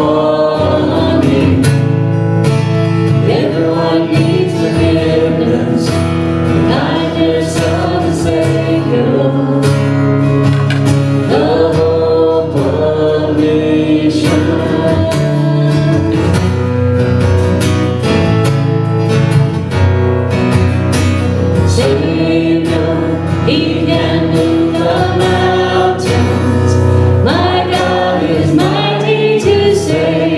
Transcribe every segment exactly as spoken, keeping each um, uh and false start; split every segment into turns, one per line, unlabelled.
fall on me. Everyone needs forgiveness, the kindness of the Savior, the hope of nations. Savior, He can move the mountains. My God is mighty to save.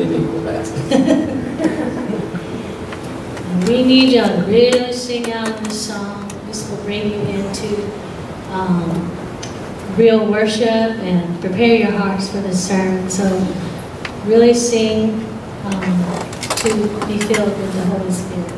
we need to go back.
We need y'all to really sing out this song. This will bring you into um, real worship and prepare your hearts for the sermon. So really sing um, to be filled with the Holy Spirit.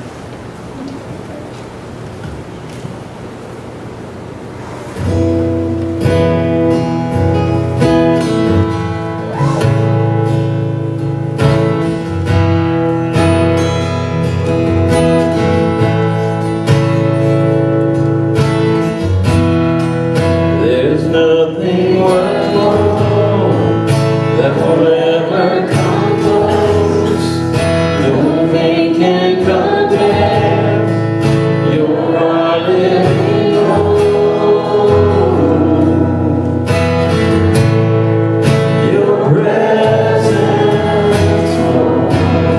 Nothing worth more that will ever come close. Nothing can compare. You're our living hope. Your presence, Lord.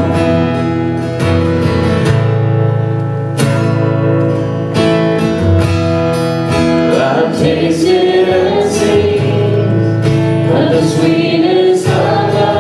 I've tasted and seen the sweetness of love.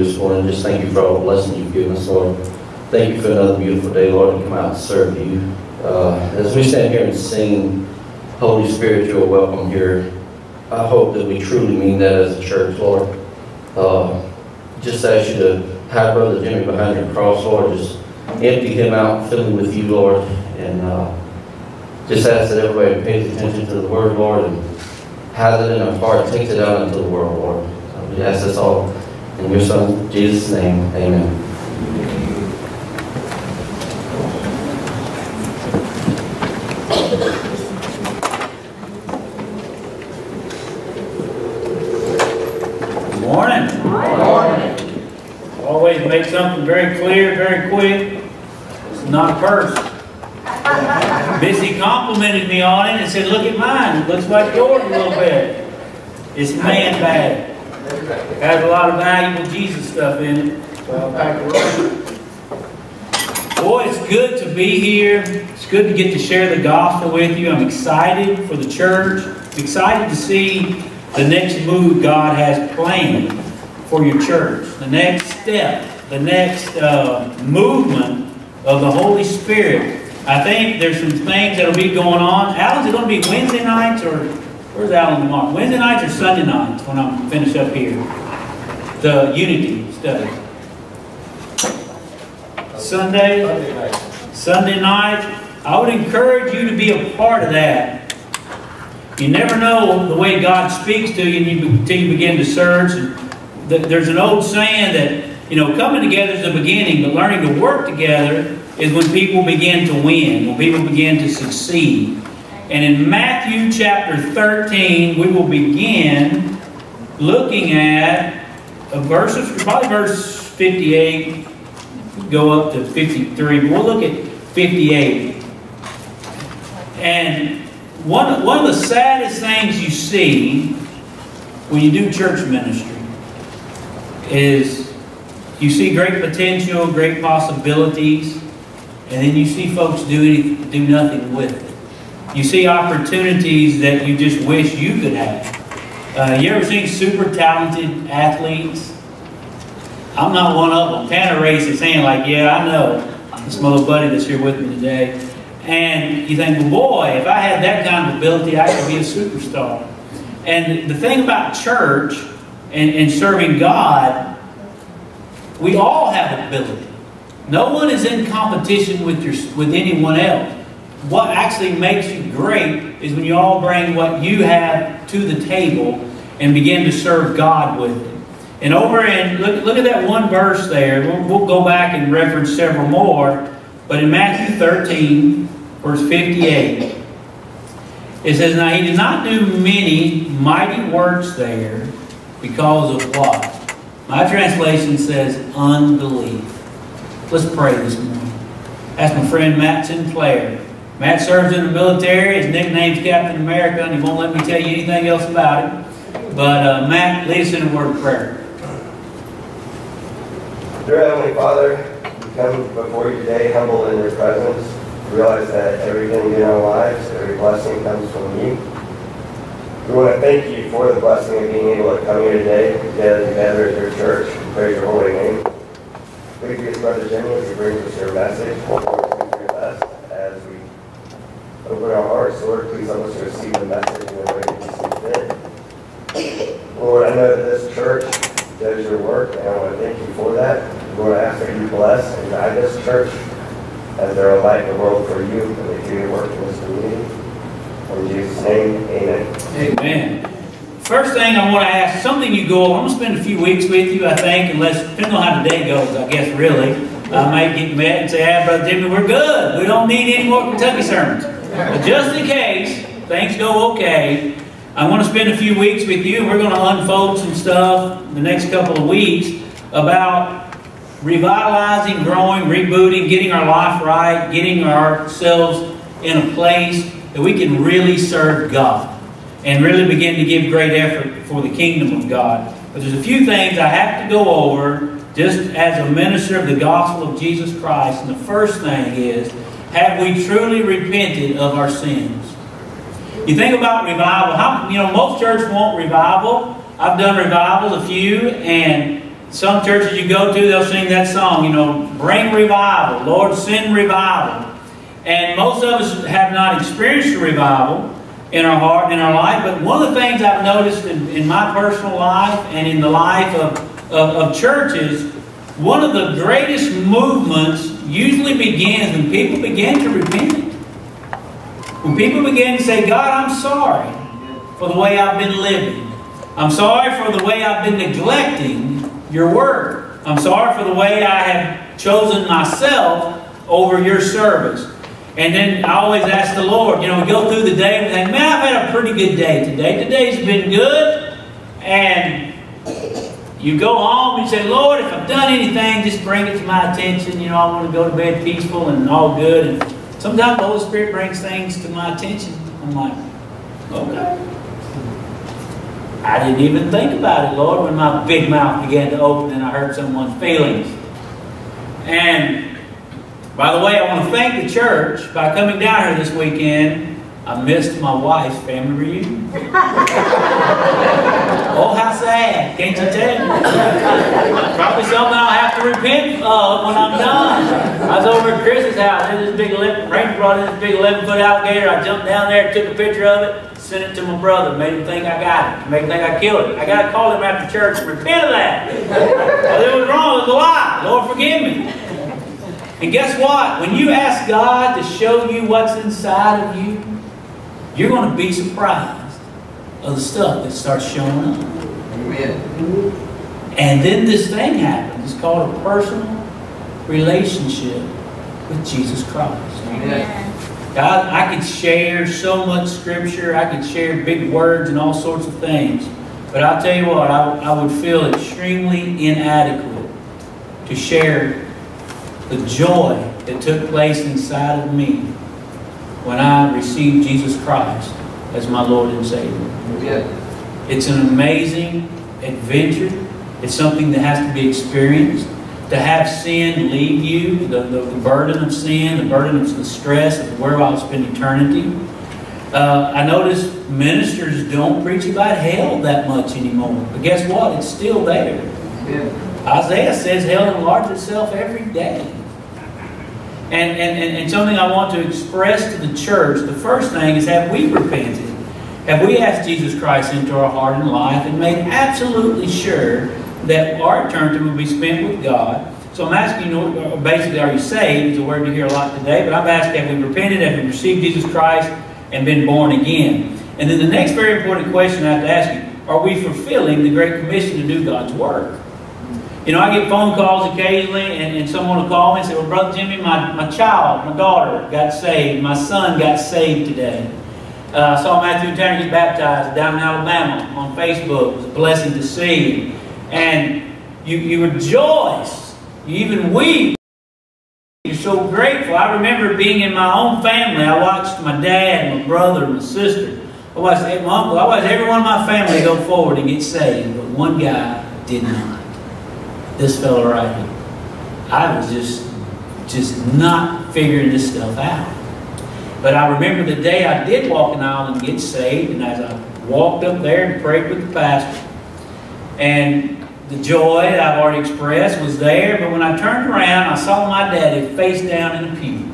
you this morning. Just thank you for all the blessings you've given us, Lord. Thank you for another beautiful day, Lord, to come out and serve you. Uh, as we stand here and sing, Holy Spirit, you're welcome here. I hope that we truly mean that as a church, Lord. Uh, just ask you to have Brother Jimmy behind your cross, Lord. Just empty him out, fill him with you, Lord. And uh, just ask that everybody pays attention to the word, Lord, and has it in our heart, takes it out into the world, Lord. So we ask this all in your Son, Jesus' name. Amen.
Always make something very clear, very quick. It's not a person. Missy complimented me on it and said, look at mine. It looks like yours a little bit. It's a man bag. It has a lot of valuable Jesus stuff in it. So I'll pack it right. Boy, it's good to be here. It's good to get to share the gospel with you. I'm excited for the church. I'm excited to see the next move God has planned for your church. The next step, the next uh, movement of the Holy Spirit. I think there's some things that'll be going on. Alan's it going to be Wednesday nights or where's Alan tomorrow? Wednesday nights or Sunday nights when I'm finished up here? The Unity study. Sunday? Sunday night. Sunday night. I would encourage you to be a part of that. You never know the way God speaks to you until you begin to search. There's an old saying that, you know, coming together is the beginning, but learning to work together is when people begin to win, when people begin to succeed. And in Matthew chapter thirteen, we will begin looking at a verse, probably verse fifty-eight, go up to fifty-three, but we'll look at fifty-eight. And one, one of the saddest things you see when you do church ministry is you see great potential, great possibilities, and then you see folks do anything, do nothing with it. You see opportunities that you just wish you could have. Uh, you ever seen super talented athletes? I'm not one of them. Tanner raised his hand like, yeah, I know. This my little buddy that's here with me today. And you think, well, boy, if I had that kind of ability, I could be a superstar. And the thing about church and, and serving God, we all have ability. No one is in competition with, your, with anyone else. What actually makes you great is when you all bring what you have to the table and begin to serve God with it. And over in, look, look at that one verse there. We'll, we'll go back and reference several more. But in Matthew thirteen, verse fifty-eight, it says, now he did not do many mighty works there because of what? My translation says unbelief. Let's pray this morning. That's my friend Matt Sinclair. Matt serves in the military. His nickname's Captain America, and he won't let me tell you anything else about it. But uh, Matt, lead us in a word of prayer.
Dear Heavenly Father, we come before you today humble in your presence. Realize that everything in our lives, every blessing comes from you. We want to thank you for the blessing of being able to come here today, together, together as your church, and praise your holy name. Please be with Brother Jimmy as he brings us your message. Lord, please be with us as we open our hearts. Lord, please help us to receive the message in the way that you see fit. Lord, I know that this church does your work, and I want to thank you for that. Lord, I ask that you bless and guide this church as they're a light in the world for you, and they do your work in this community. In Jesus' name, amen.
Amen. First thing I want to ask, something you go over, I'm going to spend a few weeks with you, I think, unless, depending on how the day goes, I guess, really. I might get met and say, ah, Brother Jimmy, we're good. We don't need any more Kentucky sermons. But just in case things go okay, I want to spend a few weeks with you, and we're going to unfold some stuff in the next couple of weeks about revitalizing, growing, rebooting, getting our life right, getting ourselves in a place that we can really serve God and really begin to give great effort for the kingdom of God. But there's a few things I have to go over just as a minister of the gospel of Jesus Christ. And the first thing is, have we truly repented of our sins? You think about revival. How, you know, most churches want revival. I've done revivals, a few, and some churches you go to, they'll sing that song, you know, bring revival, Lord, send revival. And most of us have not experienced a revival in our heart, in our life, but one of the things I've noticed in, in my personal life and in the life of, of, of churches, one of the greatest movements usually begins when people begin to repent. When people begin to say, God, I'm sorry for the way I've been living. I'm sorry for the way I've been neglecting your word. I'm sorry for the way I have chosen myself over your service. And then I always ask the Lord, you know, we go through the day and we think, man, I've had a pretty good day today. Today's been good. And you go home and you say, Lord, if I've done anything, just bring it to my attention. You know, I want to go to bed peaceful and all good. And sometimes the Holy Spirit brings things to my attention. I'm like, okay. I didn't even think about it, Lord, when my big mouth began to open and I hurt someone's feelings. And by the way, I want to thank the church by coming down here this weekend. I missed my wife's family reunion. Oh, how sad. Can't you tell? Probably something I'll have to repent of when I'm done. I was over at Chris's house. There's this big eleven, Ranger brought in this big eleven foot alligator. I jumped down there, took a picture of it, sent it to my brother, made him think I got it, made him think I killed it. I got to call him after church and repent of that. It was wrong. It was a lie. Lord, forgive me. And guess what? When you ask God to show you what's inside of you, you're going to be surprised of the stuff that starts showing up. Amen. And then this thing happens. It's called a personal relationship with Jesus Christ. Amen. God, I could share so much scripture. I could share big words and all sorts of things. But I'll tell you what, I, I would feel extremely inadequate to share the joy that took place inside of me when I received Jesus Christ as my Lord and Savior. Yeah. It's an amazing adventure. It's something that has to be experienced. To have sin leave you, the, the, the burden of sin, the burden of the stress of where I'll spend eternity. Uh, I notice ministers don't preach about hell that much anymore. But guess what? It's still there. Yeah. Isaiah says hell enlarges itself every day. And, and, and, and something I want to express to the church, the first thing is, have we repented? Have we asked Jesus Christ into our heart and life and made absolutely sure that our eternity will be spent with God? So I'm asking you, basically, are you saved? It's a word you hear a lot today, but I'm asking, have we repented? Have we received Jesus Christ and been born again? And then the next very important question I have to ask you, are we fulfilling the Great Commission to do God's work? You know, I get phone calls occasionally, and, and someone will call me and say, well, Brother Jimmy, my, my child, my daughter got saved. My son got saved today. Uh, I saw Matthew Tanner get baptized down in Alabama on Facebook. It was a blessing to see. And you, you rejoice. You even weep. You're so grateful. I remember being in my own family. I watched my dad, my brother, my sister. I watched my uncle. I watched everyone in my family go forward and get saved. But one guy did not. This fellow right here. I was just, just not figuring this stuff out. But I remember the day I did walk an aisle and get saved, and as I walked up there and prayed with the pastor, and the joy that I've already expressed was there, but when I turned around, I saw my daddy face down in a pew,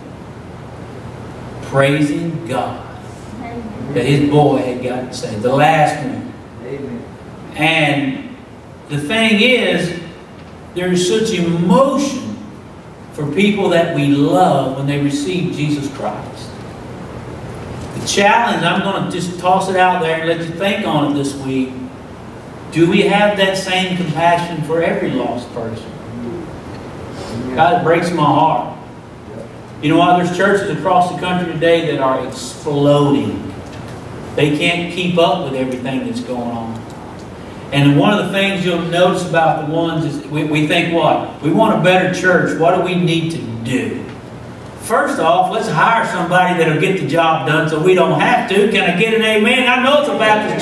praising God that his boy had gotten saved, the last one. Amen. And the thing is, there's such emotion for people that we love when they receive Jesus Christ. The challenge, I'm going to just toss it out there and let you think on it this week. Do we have that same compassion for every lost person? God, it breaks my heart. You know what? There's churches across the country today that are exploding. They can't keep up with everything that's going on. And one of the things you'll notice about the ones is we, we think what? We want a better church. What do we need to do? First off, let's hire somebody that'll get the job done so we don't have to. Can I get an amen? I know it's a Baptist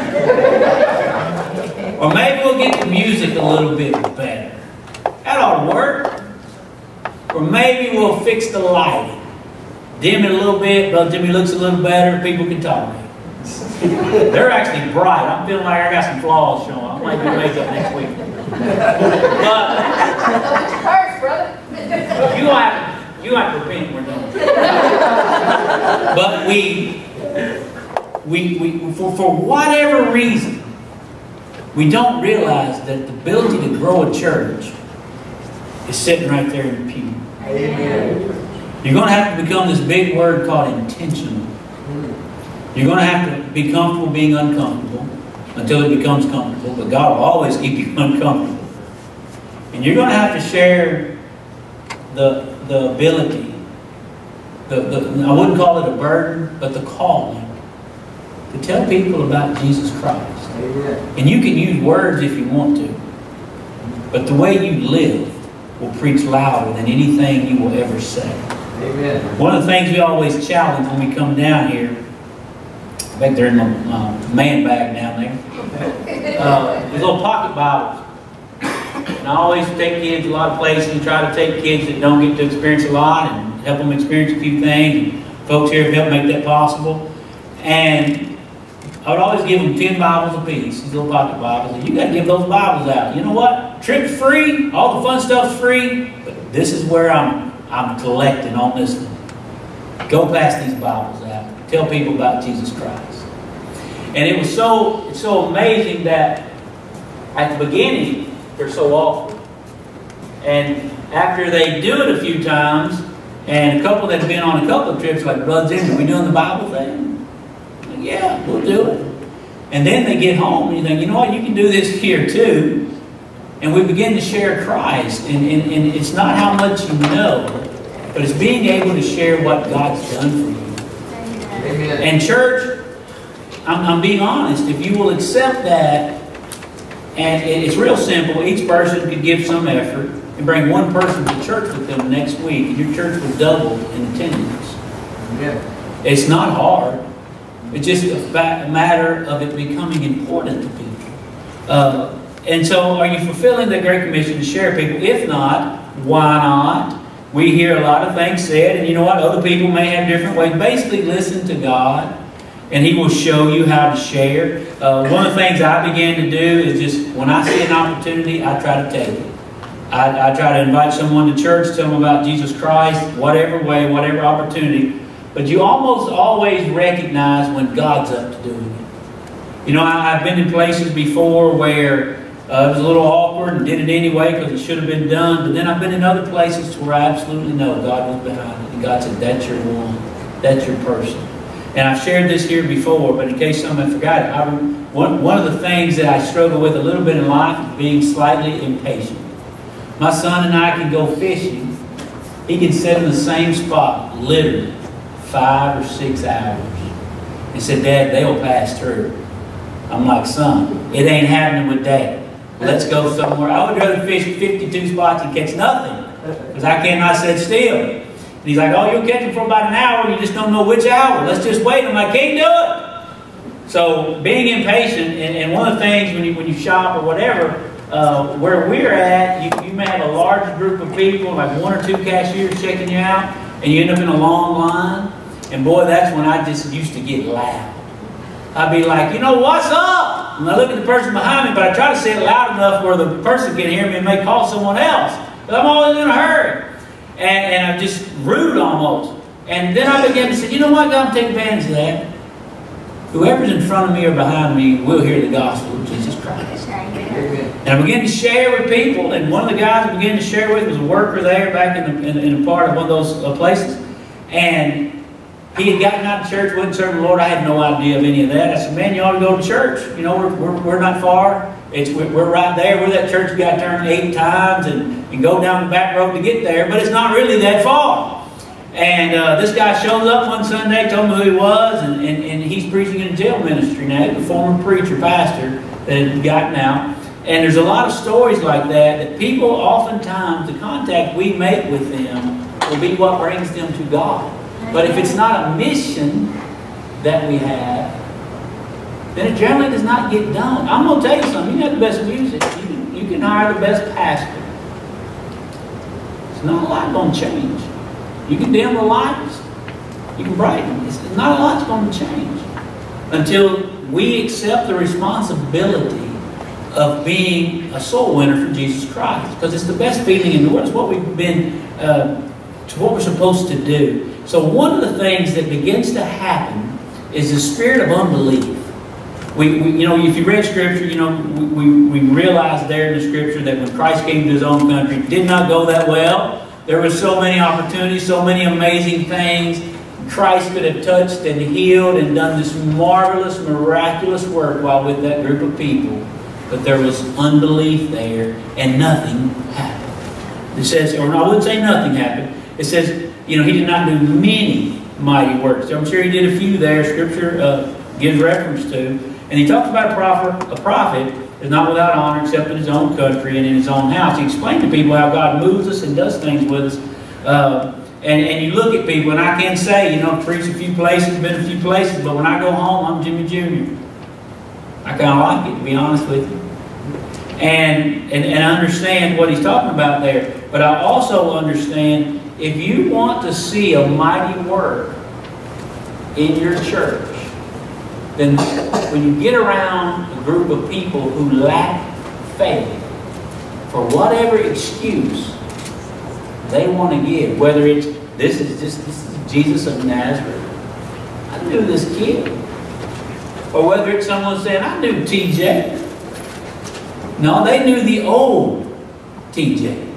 church. Or maybe we'll get the music a little bit better. That ought to work. Or maybe we'll fix the lighting. Dim it a little bit, Brother Jimmy looks a little better, people can talk. They're actually bright. I'm feeling like I got some flaws showing. I might do makeup next week. But
First, brother.
you have you have to repent. We're done. But we we we for for whatever reason, we don't realize that the ability to grow a church is sitting right there in the pew.
Amen.
You're going to have to become this big word called intentional. You're going to have to be comfortable being uncomfortable until it becomes comfortable. But God will always keep you uncomfortable. And you're going to have to share the, the ability, the, the, I wouldn't call it a burden, but the calling to tell people about Jesus Christ.
Amen.
And you can use words if you want to. But the way you live will preach louder than anything you will ever say.
Amen.
One of the things we always challenge when we come down here, I think they're in the uh, man bag down there, uh, is little pocket Bibles. And I always take kids a lot of places and try to take kids that don't get to experience a lot and help them experience a few things. And folks here have helped make that possible. And I would always give them ten Bibles apiece, these little pocket Bibles. And you got to give those Bibles out. You know what? Trip's free. All the fun stuff's free. But this is where I'm, I'm collecting on this one. Go pass these Bibles out. Tell people about Jesus Christ. And it was so, it's so amazing that at the beginning, they're so awkward. And after they do it a few times, and a couple that have been on a couple of trips, like Brother Jim, are we doing the Bible thing? Like, yeah, we'll do it. And then they get home and you think, you know what, you can do this here too. And we begin to share Christ. And, and, and it's not how much you know, but it's being able to share what God's done for you.
Amen.
And church, I'm, I'm being honest, if you will accept that, and it's real simple, each person could give some effort and bring one person to church with them next week, and your church will double in attendance.
Amen.
It's not hard. It's just a, fact, a matter of it becoming important to people. Uh, and so, are you fulfilling the Great Commission to share people? If not, why not? We hear a lot of things said, and you know what? Other people may have different ways. Basically, listen to God, and He will show you how to share. Uh, one of the things I began to do is just, when I see an opportunity, I try to take it. I, I try to invite someone to church, tell them about Jesus Christ, whatever way, whatever opportunity. But you almost always recognize when God's up to doing it. You know, I, I've been in places before where Uh, it was a little awkward and did it anyway because it should have been done. But then I've been in other places where I absolutely know God was behind it. And God said, that's your one. That's your person. And I've shared this here before, but in case someone forgot it, I, one, one of the things that I struggle with a little bit in life is being slightly impatient. My son and I can go fishing. He can sit in the same spot, literally, five or six hours. He said, Dad, they'll pass through. I'm like, son, it ain't happening with Dad. Let's go somewhere. I would rather fish fifty-two spots and catch nothing because I cannot sit still. And he's like, oh, you'll catch them for about an hour. You just don't know which hour. Let's just wait. I'm like, can't do it. So being impatient, and, and one of the things when you, when you shop or whatever, uh, where we're at, you, you may have a large group of people, like one or two cashiers checking you out, and you end up in a long line. And boy, that's when I just used to get loud. I'd be like, you know, what's up? And I look at the person behind me, but I try to say it loud enough where the person can hear me and may call someone else. But I'm always in a hurry. And, and I'm just rude almost. And then I began to say, you know what, God, take advantage of that. Whoever's in front of me or behind me will hear the gospel of Jesus Christ.
Amen.
And I began to share with people, and one of the guys I began to share with was a worker there back in, the, in, in a part of one of those uh, places. And he had gotten out of church, wasn't serving the Lord. I had no idea of any of that. I said, man, you ought to go to church. You know, we're, we're, we're not far. It's, we're, we're right there. We're that church you got to turn eight times and, and go down the back road to get there. But it's not really that far. And uh, this guy shows up one Sunday, told me who he was, and, and, and he's preaching in a jail ministry now. He's a former preacher, pastor that had gotten out. And there's a lot of stories like that, that people oftentimes, the contact we make with them will be what brings them to God. But if it's not a mission that we have, then it generally does not get done. I'm going to tell you something. You have the best music. You can, you can hire the best pastor. It's not a lot going to change. You can dim the lights. You can brighten. It's not a lot's going to change until we accept the responsibility of being a soul winner for Jesus Christ. Because it's the best feeling in the world. It's what we've been, uh, it's what we're supposed to do. So one of the things that begins to happen is the spirit of unbelief. We, we, you know, if you read Scripture, you know, we, we, we realize there in the Scripture that when Christ came to His own country, it did not go that well. There were so many opportunities, so many amazing things. Christ could have touched and healed and done this marvelous, miraculous work while with that group of people. But there was unbelief there, and nothing happened. It says, or I wouldn't say nothing happened. It says, you know, He did not do many mighty works. I'm sure He did a few there. Scripture uh, gives reference to. And He talks about a prophet, a prophet is not without honor except in his own country and in his own house. He explained to people how God moves us and does things with us. Uh, and, and you look at people, and I can say, you know, preached a few places, been a few places, but when I go home, I'm Jimmy Junior I kind of like it, to be honest with you. And, and, and I understand what he's talking about there. But I also understand, if you want to see a mighty work in your church, then when you get around a group of people who lack faith, for whatever excuse they want to give, whether it's, this is just this is Jesus of Nazareth, I knew this kid. Or whether it's someone saying, I knew T J. No, they knew the old T J.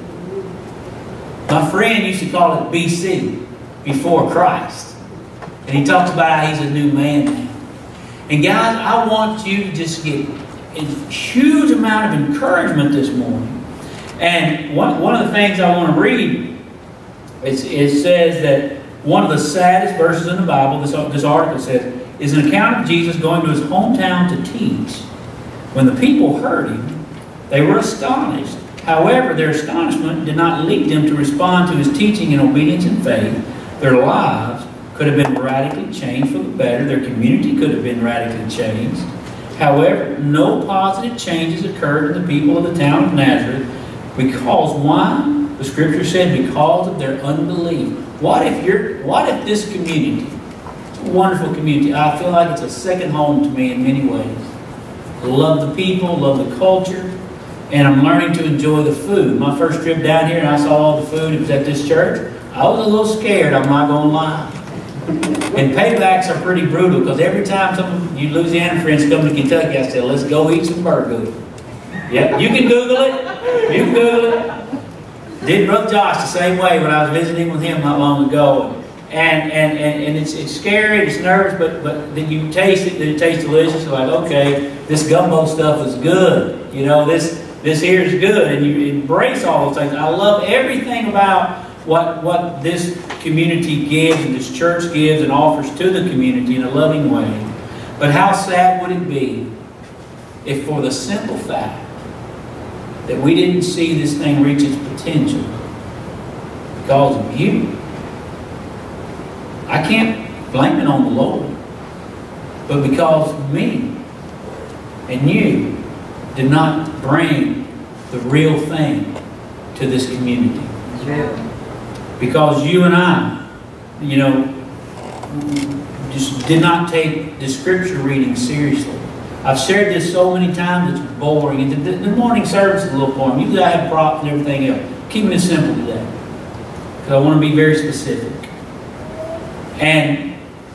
My friend used to call it B C, before Christ. And he talks about how he's a new man now. And guys, I want you to just get a huge amount of encouragement this morning. And one, one of the things I want to read, is, it says that one of the saddest verses in the Bible, this, this article says, is an account of Jesus going to his hometown to teach. When the people heard him, they were astonished. However, their astonishment did not lead them to respond to his teaching in obedience and faith. Their lives could have been radically changed for the better. Their community could have been radically changed. However, no positive changes occurred in the people of the town of Nazareth. Because why? The Scripture said, because of their unbelief. What if you're, what if this community, it's a wonderful community, I feel like it's a second home to me in many ways. I love the people, love the culture, and I'm learning to enjoy the food. My first trip down here and I saw all the food, it was at this church. I was a little scared, I'm not going to lie. And paybacks are pretty brutal, because every time some of you Louisiana friends come to Kentucky, I say, let's go eat some burgers. Yeah, you can Google it. You can Google it. Did Brother Josh the same way when I was visiting with him not long ago. And and, and, and it's, it's scary, it's nervous, but, but then you taste it, then it tastes delicious. You're like, okay, this gumbo stuff is good. You know, this, this here is good. And you embrace all those things. I love everything about what, what this community gives and this church gives and offers to the community in a loving way. But how sad would it be if, for the simple fact that we didn't see this thing reach its potential because of you? I can't blame it on the Lord, but because me and you did not bring the real thing to this community.
Yeah.
Because you and I, you know, just did not take the Scripture reading seriously. I've shared this so many times, it's boring. And the, the morning service is a little boring. You gotta have props and everything else. Keeping it simple today, because I want to be very specific. And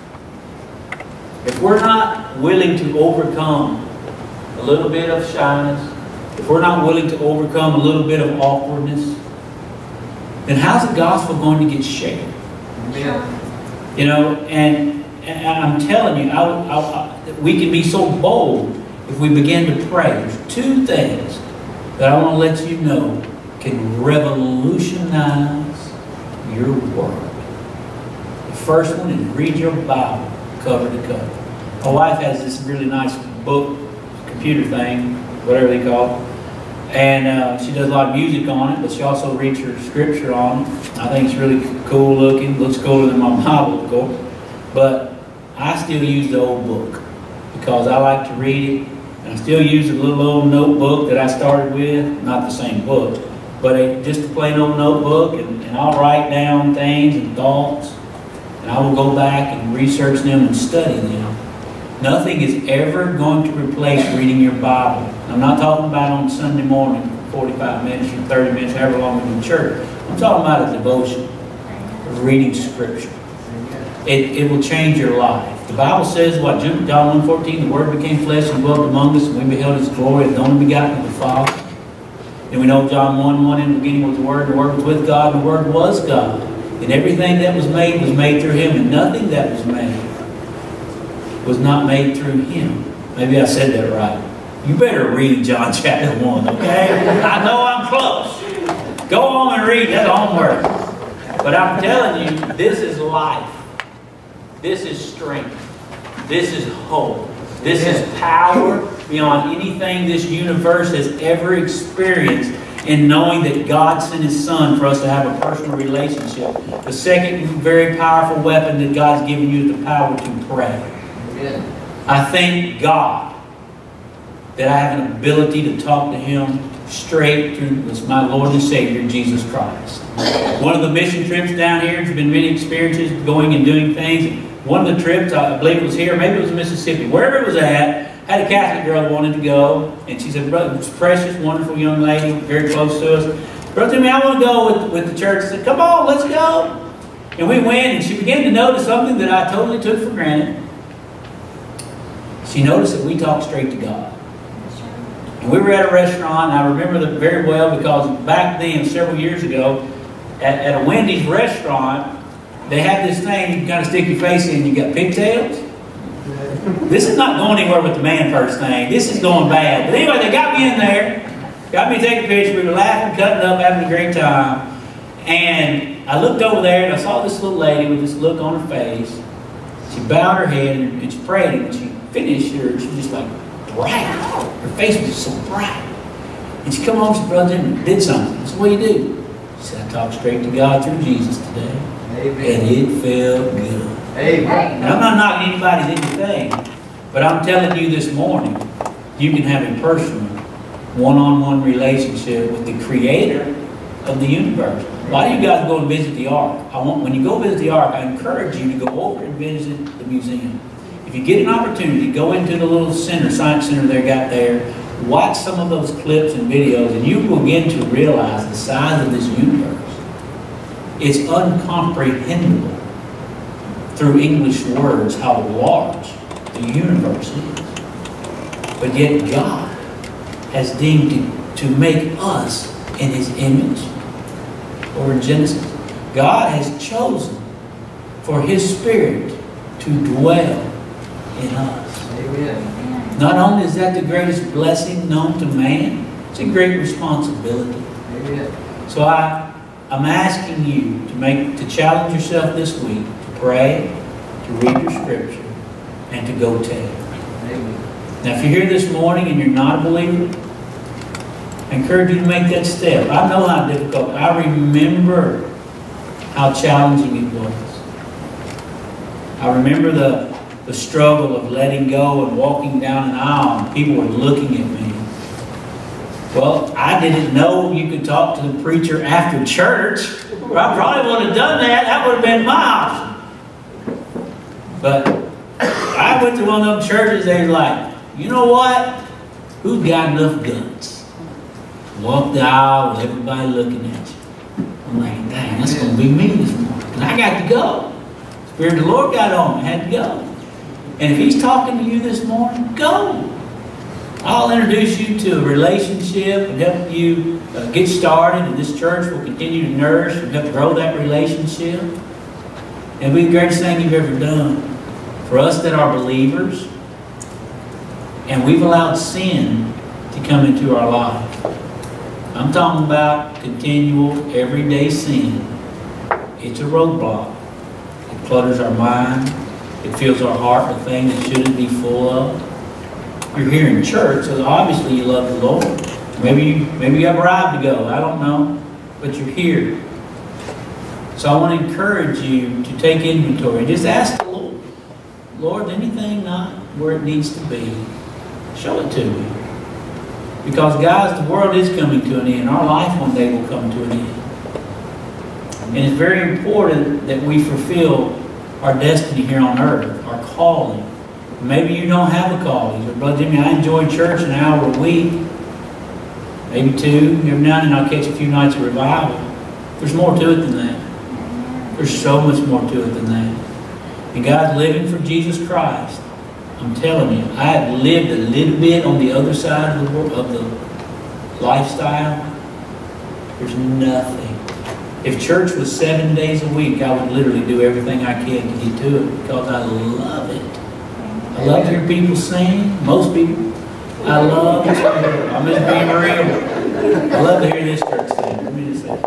if we're not willing to overcome a little bit of shyness, if we're not willing to overcome a little bit of awkwardness, then how's the gospel going to get shared?
Yeah.
You know, and, and I'm telling you, I, I, I, we can be so bold if we begin to pray. There's two things that I want to let you know can revolutionize your world. The first one is read your Bible cover to cover. My wife has this really nice book, computer thing, whatever they call it. And uh, she does a lot of music on it, but she also reads her scripture on it. I think it's really cool looking. Looks cooler than my Bible, of course. But I still use the old book because I like to read it. And I still use a little old notebook that I started with. Not the same book, but a, just a plain old notebook. And, and I'll write down things and thoughts. And I will go back and research them and study them. Nothing is ever going to replace reading your Bible. I'm not talking about on Sunday morning, forty-five minutes or thirty minutes, however long we do church. I'm talking about a devotion, reading Scripture. It, it will change your life. The Bible says, what, John one fourteen, the Word became flesh and dwelt among us, and we beheld His glory, the only begotten of the Father. And we know John one one, in the beginning was the Word, and the Word was with God, and the Word was God. And everything that was made was made through Him, and nothing that was made was not made through Him. Maybe I said that right. You better read John chapter one, okay? I know I'm close. Go on and read that homework. But I'm telling you, this is life. This is strength. This is hope. This is power beyond anything this universe has ever experienced in knowing that God sent His Son for us to have a personal relationship. The second very powerful weapon that God's given you is the power to pray. Amen. I thank God that I have an ability to talk to Him straight through my Lord and Savior, Jesus Christ. One of the mission trips down here, there's been many experiences going and doing things. One of the trips, I believe it was here, maybe it was Mississippi, wherever it was at, had a Catholic girl that wanted to go, and she said, "Brother, it's a precious, wonderful young lady, very close to us. Brother Timmy, I want to go with, with the church." I said, "Come on, let's go." And we went, and she began to notice something that I totally took for granted. She noticed that we talked straight to God. And we were at a restaurant, and I remember that very well because back then, several years ago, at, at a Wendy's restaurant, they had this thing you can kind of stick your face in, you got pigtails. This is not going anywhere with the man first thing. This is going bad. But anyway, they got me in there, got me to take a picture. We were laughing, cutting up, having a great time. And I looked over there and I saw this little lady with this look on her face. She bowed her head and she prayed. And when she finished, her, she was just like bright. Her face was so bright. And she come home and said, "Brother, and did something." I said, "What do you do?" She said, "I talked straight to God through Jesus today." Amen. And it felt good. Amen. Now, I'm not knocking anybody's anything, but I'm telling you this morning, you can have a personal, one-on-one relationship with the Creator of the universe. A lot of you guys go and visit the Ark. I want, when you go visit the Ark, I encourage you to go over and visit the museum. If you get an opportunity, go into the little center, science center they got there, watch some of those clips and videos, and you will begin to realize the size of this universe. It's uncomprehendable through English words how large the universe is. But yet God has deemed to, to make us in His image. Or in Genesis, God has chosen for His Spirit to dwell in us. Amen. Not only is that the greatest blessing known to man, it's a great responsibility. Amen. So I, I'm asking you to make to challenge yourself this week to pray, to read your Scripture, and to go tell. Amen. Now, if you're here this morning and you're not a believer, I encourage you to make that step. I know how difficult. I remember how challenging it was. I remember the, the struggle of letting go and walking down an aisle and people were looking at me. Well, I didn't know you could talk to the preacher after church. I probably would have done that. That would have been my option. But I went to one of them churches, they were like, "You know what? Who's got enough guts? Walk the aisle with everybody looking at you." I'm like, dang, that's going to be me this morning. And I got to go. Spirit of the Lord got on me. I had to go. And if He's talking to you this morning, go. I'll introduce you to a relationship and help you uh, get started. And this church will continue to nourish and help grow that relationship. It'll be the greatest thing you've ever done. For us that are believers, and we've allowed sin to come into our life. I'm talking about continual, everyday sin. It's a roadblock. It clutters our mind. It fills our heart with things it shouldn't be full of. You're here in church, so obviously you love the Lord. Maybe you, maybe you have arrived to go. I don't know. But you're here. So I want to encourage you to take inventory. Just ask the Lord, "Lord, anything not where it needs to be, show it to me." Because, guys, the world is coming to an end. Our life one day will come to an end. And it's very important that we fulfill our destiny here on earth, our calling. Maybe you don't have a call. You say, Brother Jimmy, I enjoy church an hour a week, maybe two. Every now and then I'll catch a few nights of revival. There's more to it than that. There's so much more to it than that. And God's living for Jesus Christ. I'm telling you, I have lived a little bit on the other side of the world, of the lifestyle. There's nothing. If church was seven days a week, I would literally do everything I can to get to it because I love it. I love to hear people sing. Most people. I love this. I'm just being real. I love to hear this church sing. Let me just say.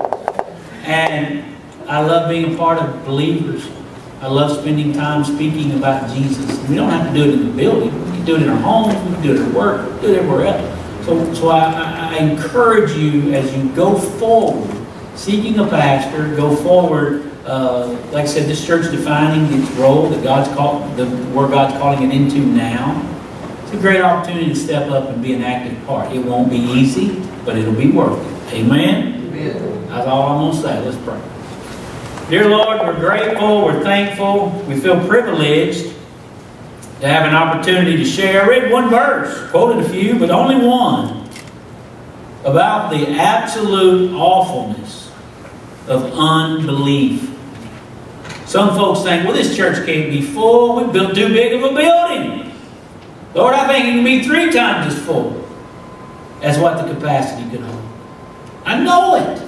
And I love being a part of believers. I love spending time speaking about Jesus. We don't have to do it in the building. We can do it in our homes. We can do it at work. We can do it everywhere else. So, so I, I, I encourage you as you go forward, seeking a pastor, go forward. Uh, like I said, this church defining its role that God's called, the where God's calling it into now. It's a great opportunity to step up and be an active part. It won't be easy, but it'll be worth it. Amen? Amen. That's all I'm going to say. Let's pray. Dear Lord, we're grateful, we're thankful, we feel privileged to have an opportunity to share. I read one verse, quoted a few, but only one, about the absolute awfulness of unbelief. Some folks think, well, this church can't be full. We built too big of a building. Lord, I think it can be three times as full as what the capacity could hold. I know it.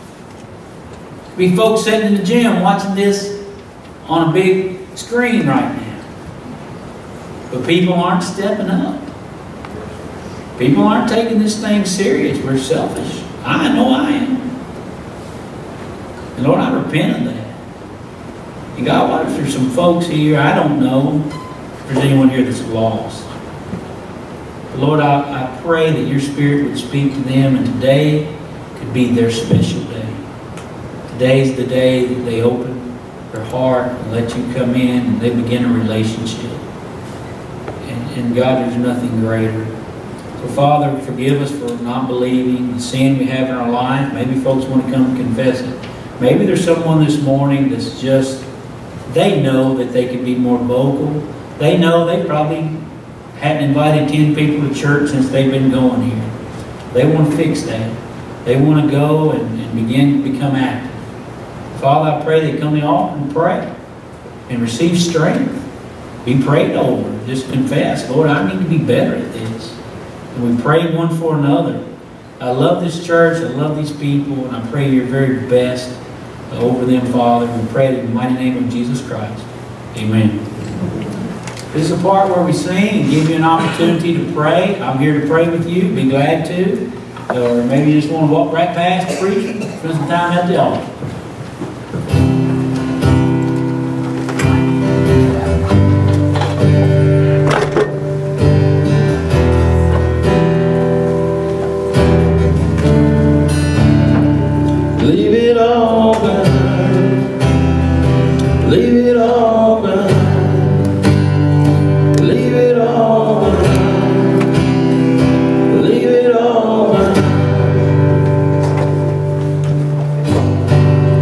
Be folks sitting in the gym watching this on a big screen right now. But people aren't stepping up. People aren't taking this thing serious. We're selfish. I know I am. And Lord, I repent of that. And God, what if there's some folks here, I don't know if there's anyone here that's lost. But Lord, I, I pray that your Spirit would speak to them, and today could be their special day. Today's the day that they open their heart and let you come in and they begin a relationship. And, and God, there's nothing greater. So Father, forgive us for not believing the sin we have in our life. Maybe folks want to come and confess it. Maybe there's someone this morning that's just, they know that they could be more vocal. They know they probably hadn't invited ten people to church since they've been going here. They want to fix that. They want to go and, and begin to become active. Father, I pray they come to the altar and pray and receive strength. Be prayed over. Just confess, Lord, I need to be better at this. And we pray one for another. I love this church. I love these people. And I pray your very best over them, Father. We pray in the mighty name of Jesus Christ. Amen. This is the part where we sing and give you an opportunity to pray. I'm here to pray with you. Be glad to. Or maybe you just want to walk right past the preacher. Spend some time at the altar.
Leave it all behind. Leave it all behind. Leave it all behind. Leave it all behind.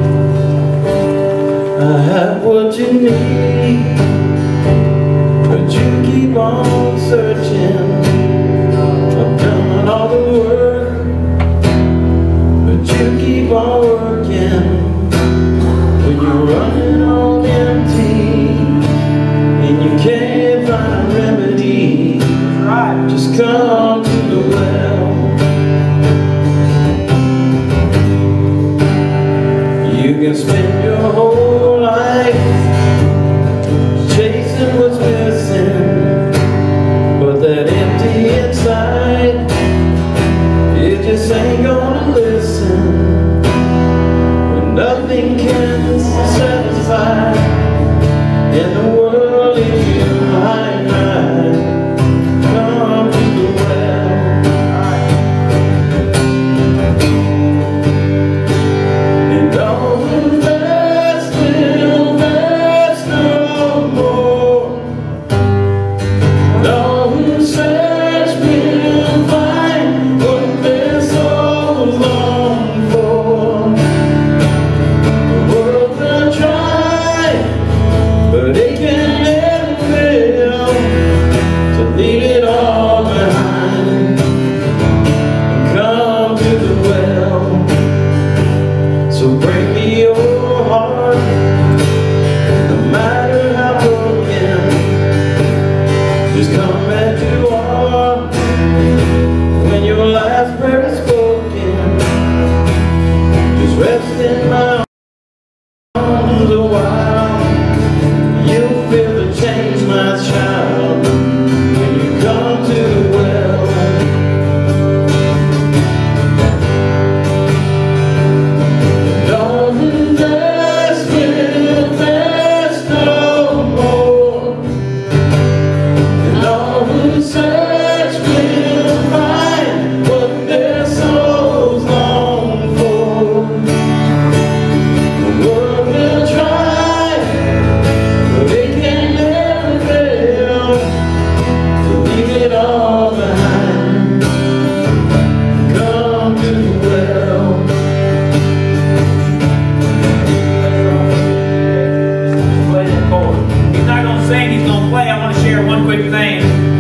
leave it all behind. Come to the well. So break me your heart, no matter how broken. Just come back to our when your last prayer is spoken. Just rest in my arms a while. You'll feel the change, my child, when you come to the well. And all who thirst will thirst no more, and all who search will find what their souls long for. The world will try, but it can never fail to leave it all behind. Come to the well.
Play that chord. He's not going to sing, he's going to play. I want to share one quick thing.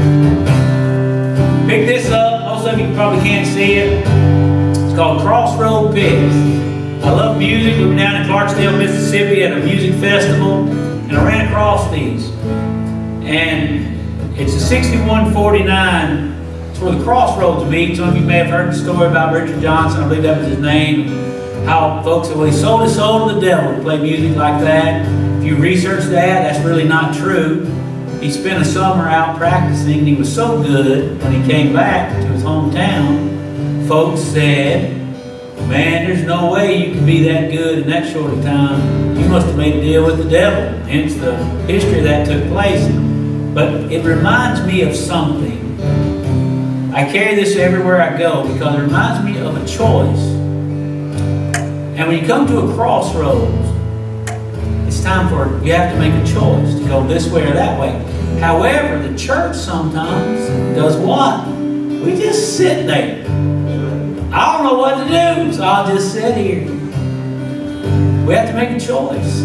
Pick this up. Most of you probably can't see it. It's called Crossroad Picks. I love music. We were down in Clarksdale, Mississippi at a music festival, and I ran across these. And it's a sixty-one forty-nine. It's where the crossroads meet. Some of you may have heard the story about Richard Johnson. I believe that was his name. How folks said, well, he sold his soul to the devil to play music like that. If you research that, that's really not true. He spent a summer out practicing, and he was so good when he came back to his hometown, folks said, man, there's no way you can be that good in that short of time. You must have made a deal with the devil. Hence the history that took place. But it reminds me of something. I carry this everywhere I go because it reminds me of a choice. And when you come to a crossroads, it's time for, you have to make a choice to go this way or that way. However, the church sometimes does what? We just sit there. I don't know what to do, so I'll just sit here. We have to make a choice.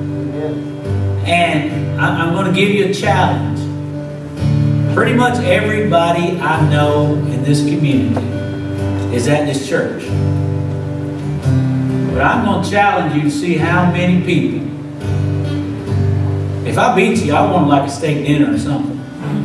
And I'm going to give you a challenge. Pretty much everybody I know in this community is at this church. But I'm going to challenge you to see how many people. If I beat you, I want like a steak dinner or something.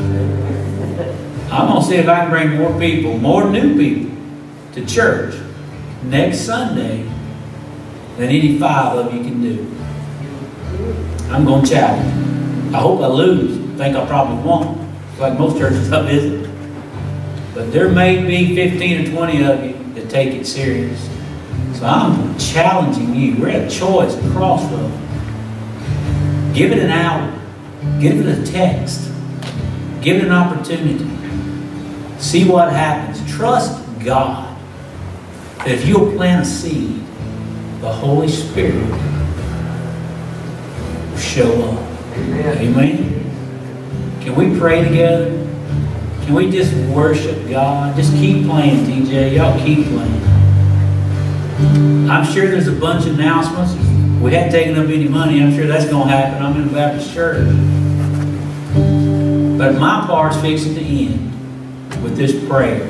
I'm going to see if I can bring more people, more new people, to church next Sunday than any five of you can do. I'm going to challenge. I hope I lose. I think I probably won't. Like most churches up, isn't it? But there may be fifteen or twenty of you that take it serious. So I'm challenging you. We're at a choice, a crossroad. Give it an hour. Give it a text. Give it an opportunity. See what happens. Trust God that if you'll plant a seed, the Holy Spirit will show up. Amen. Amen. Can we pray together? Can we just worship God? Just keep playing, T J. Y'all keep playing. I'm sure there's a bunch of announcements. We hadn't taken up any money. I'm sure that's going to happen. I'm in the Baptist church. But my part's fixing to end with this prayer.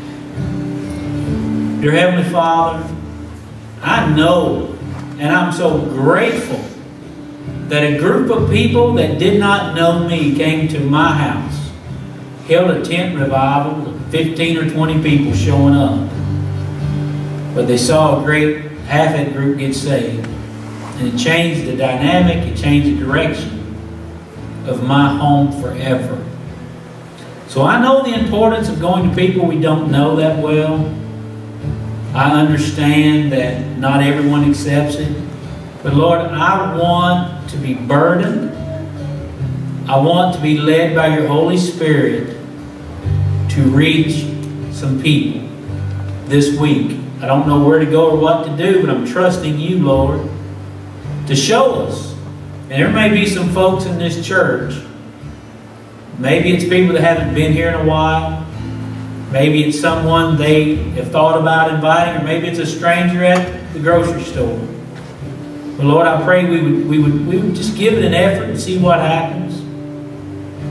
Dear Heavenly Father, I know and I'm so grateful that a group of people that did not know me came to my house, held a tent revival, fifteen or twenty people showing up. But they saw a great half that group get saved. And it changed the dynamic, it changed the direction of my home forever. So I know the importance of going to people we don't know that well. I understand that not everyone accepts it. But Lord, I want to be burdened. I want to be led by your Holy Spirit to reach some people this week. I don't know where to go or what to do, but I'm trusting you, Lord, to show us. And there may be some folks in this church. Maybe it's people that haven't been here in a while. Maybe it's someone they have thought about inviting, or maybe it's a stranger at the grocery store. But Lord, I pray we would, we would, we would just give it an effort and see what happens.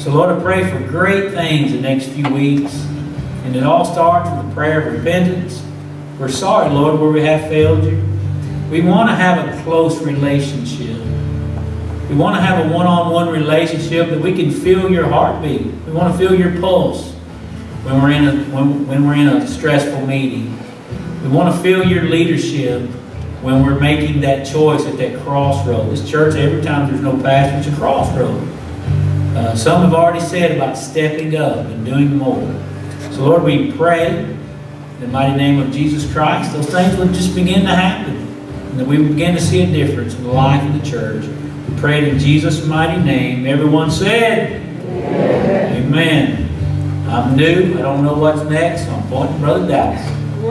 So Lord, I pray for great things the next few weeks. And it all starts with a prayer of repentance. We're sorry, Lord, where we have failed you. We want to have a close relationship. We want to have a one-on-one relationship that we can feel your heartbeat. We want to feel your pulse when we're in a, when, when we're in a stressful meeting. We want to feel your leadership when we're making that choice at that crossroad. This church, every time there's no pastor, it's a crossroad. Uh, some have already said about stepping up and doing more. So Lord, we pray in the mighty name of Jesus Christ, those things would just begin to happen. And that we would begin to see a difference in the life of the church. We pray it in Jesus' mighty name. Everyone said, Amen. Amen. I'm new. I don't know what's next. So I'm pointing to Brother Dallas.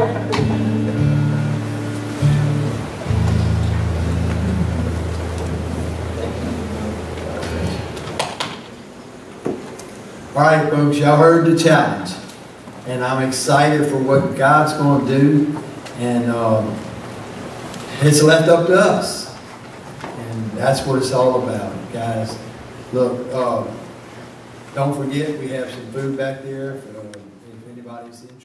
All right, folks, y'all heard the challenge. And I'm excited for what God's going to do. And um, it's left up to us. And that's what it's all about, guys. Look, uh, don't forget, we have some food back there for, uh, if anybody's interested.